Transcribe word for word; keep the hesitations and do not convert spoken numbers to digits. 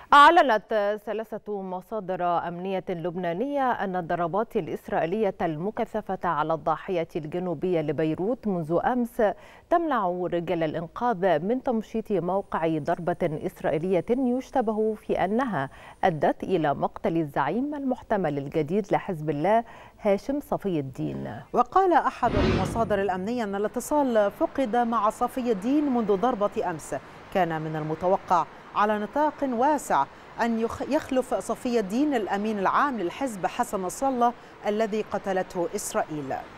أعلنت ثلاثة مصادر أمنية لبنانية أن الضربات الإسرائيلية المكثفة على الضاحية الجنوبية لبيروت منذ أمس تمنع رجال الإنقاذ من تمشيط موقع ضربة إسرائيلية يشتبه في أنها أدت إلى مقتل الزعيم المحتمل الجديد لحزب الله هاشم صفي الدين. وقال أحد المصادر الأمنية أن الاتصال فقد مع صفي الدين منذ ضربة أمس. كان من المتوقع على نطاق واسع أن يخلف صفي الدين الأمين العام للحزب حسن نصر الله الذي قتلته إسرائيل.